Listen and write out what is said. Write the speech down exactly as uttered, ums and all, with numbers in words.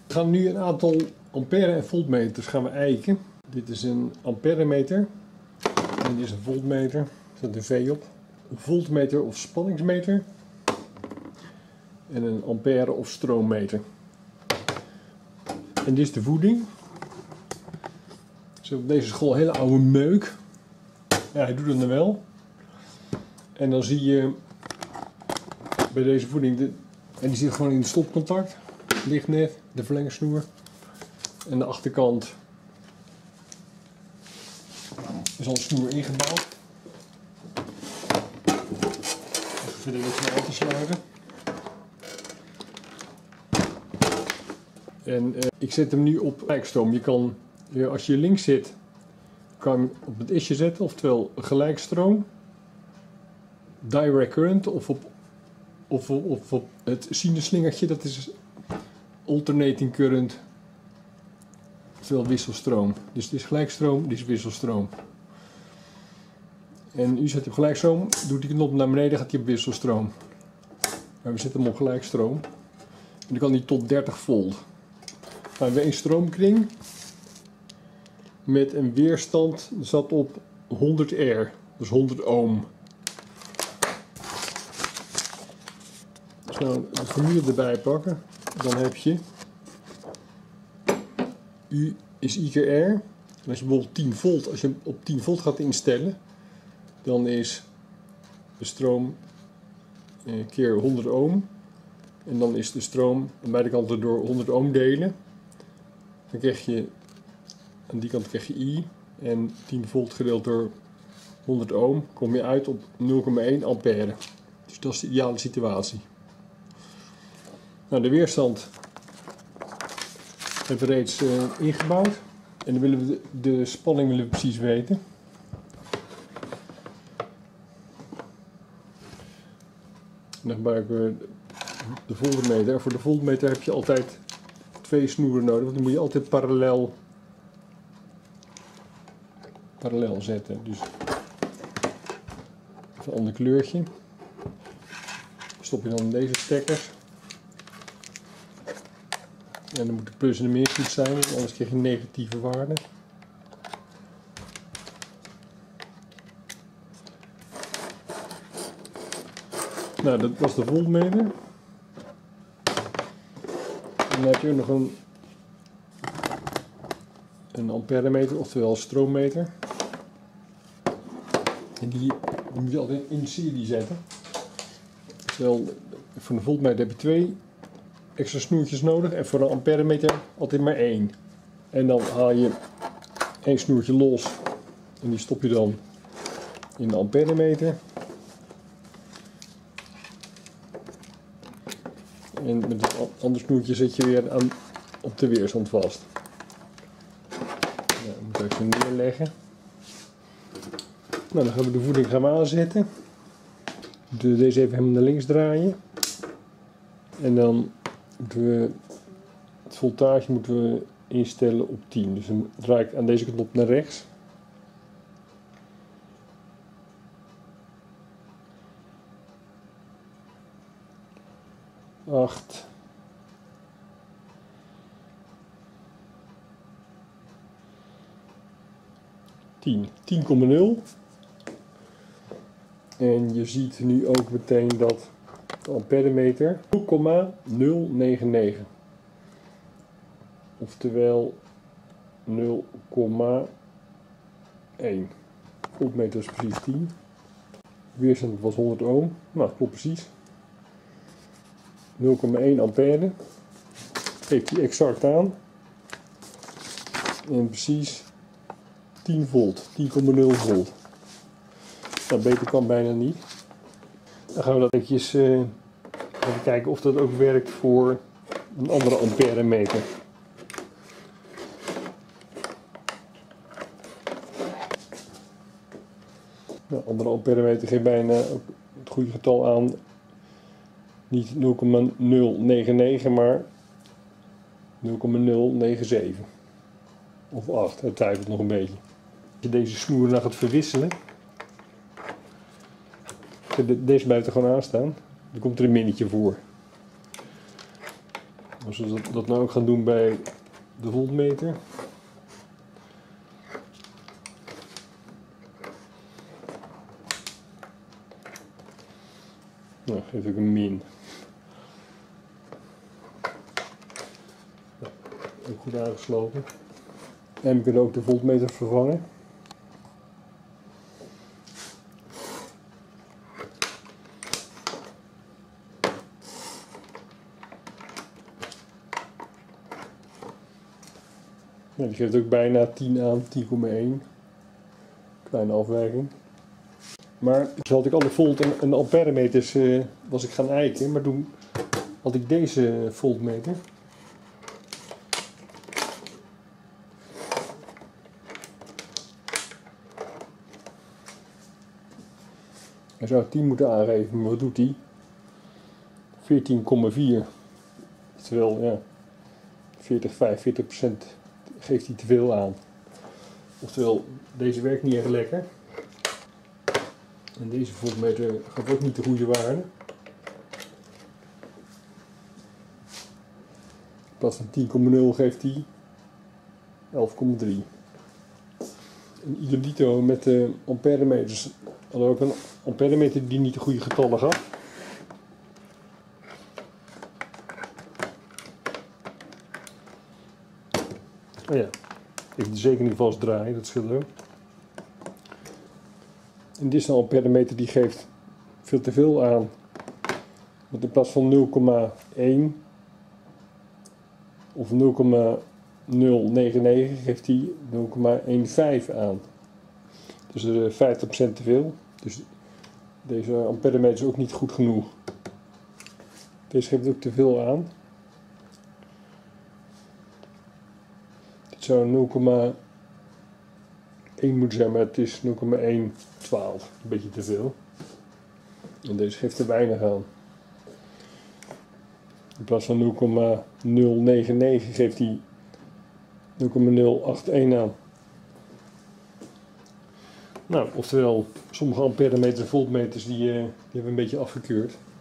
We gaan nu een aantal ampère en voltmeters gaan we eiken. Dit is een amperemeter en dit is een voltmeter. Er staat een V op. Een voltmeter of spanningsmeter en een ampère of stroommeter. En dit is de voeding. Zo op deze school een hele oude meuk. Ja, hij doet het dan wel. En dan zie je bij deze voeding, de, en die zit gewoon in het stopcontact. Ligt net, de verlengsnoer. En de achterkant is al een snoer ingebouwd. Even verder dit snel af te sluiten. En uh, ik zet hem nu op gelijkstroom. Je kan, uh, als je links zit, kan je hem op het isje zetten, oftewel gelijkstroom, direct current, of op, of, of op het sinuslingertje, dat is alternating current, oftewel wisselstroom. Dus het is gelijkstroom, dit is wisselstroom. En u zet hem op gelijkstroom, doet die knop naar beneden, gaat hij op wisselstroom. Maar we zetten hem op gelijkstroom. En dan kan hij tot dertig volt. Nou, we hebben een stroomkring met een weerstand, dat zat op honderd R, dus honderd ohm. Als we nou de formule erbij pakken, dan heb je U is I keer R. En als je bijvoorbeeld tien volt, als je hem op tien volt gaat instellen, dan is de stroom eh, keer honderd ohm. En dan is de stroom aan beide kanten door honderd ohm delen. Dan krijg je, aan die kant krijg je I. En tien volt gedeeld door honderd ohm kom je uit op nul komma één ampère. Dus dat is de ideale situatie. Nou, de weerstand hebben we reeds uh, ingebouwd. En dan willen we de, de spanning willen we precies weten. En dan gebruiken we de voltmeter. Voor de voltmeter heb je altijd twee snoeren nodig, want die moet je altijd parallel, parallel zetten. Dus even een ander kleurtje. Stop je dan in deze stekkers. En dan moet de plus en de min goed zijn, want anders krijg je een negatieve waarde. Nou, dat was de voltmeter. En dan heb je ook nog een, een amperemeter, oftewel stroommeter. En die, die moet je altijd in serie zetten. Terwijl voor een voltmeter heb je twee extra snoertjes nodig en voor een amperemeter altijd maar één. En dan haal je één snoertje los en die stop je dan in de amperemeter. En met het andere snoertje zet je weer aan, op de weerstand vast. Nou, moet ik even neerleggen. Nou, dan gaan we de voeding gaan we aanzetten. Dus deze even helemaal naar links draaien. En dan moeten we het voltage moeten we instellen op tien. Dus dan draai ik aan deze knop naar rechts. acht. tien. tien komma nul. En je ziet nu ook meteen dat de amperemeter nul komma nul negen negen. Oftewel nul komma één. Voltmeter is precies tien. Weerstand was honderd ohm. Nou, klopt precies. nul komma één ampère. Geeft die exact aan. En precies tien volt. tien komma nul volt. Nou, beter kan bijna niet. Dan gaan we dat eventjes uh, even kijken of dat ook werkt voor een andere amperemeter. De andere amperemeter geeft bijna ook het goede getal aan. Niet nul komma nul negen negen, maar nul komma nul negen zeven. Of acht, het twijfelt nog een beetje. Als je deze snoer nou gaat verwisselen. Deze blijft er gewoon aan staan. Dan komt er een minnetje voor. Als we dat, dat nou ook gaan doen bij de voltmeter. Nou, geeft ook een min. Ja, ook goed aangesloten. En we kunnen ook de voltmeter vervangen. Ja, die geeft ook bijna tien aan, tien komma één. Kleine afwijking. Maar toen had ik alle volt en, en amperemeters uh, was ik gaan eiken, maar toen had ik deze voltmeter. Hij zou tien moeten aangeven, maar wat doet hij? veertien komma vier. Terwijl, ja, veertig, vijfenveertig procent geeft hij te veel aan. Oftewel, deze werkt niet echt lekker. En deze voltmeter gaat ook niet de goede waarde. In plaats van tien komma nul geeft hij elf komma drie. En idem dito met de amperemeters. Hadden we ook een amperemeter die niet de goede getallen gaf. Oh ja, even zeker niet vast draaien, dat scheelt ook. En dit is een amperemeter die geeft veel te veel aan. Want in plaats van nul komma één of nul komma nul negen negen geeft hij nul komma vijftien aan. Dus uh, vijftig procent te veel. Dus deze amperemeter is ook niet goed genoeg. Deze geeft ook te veel aan. Dit zou nul komma één moeten zijn, maar het is nul komma honderdtwaalf. Een beetje te veel. En deze geeft er weinig aan. In plaats van nul komma nul negen negen geeft hij nul komma nul acht een aan. Nou, oftewel, sommige amperemeters en voltmeters die, uh, die hebben we een beetje afgekeurd.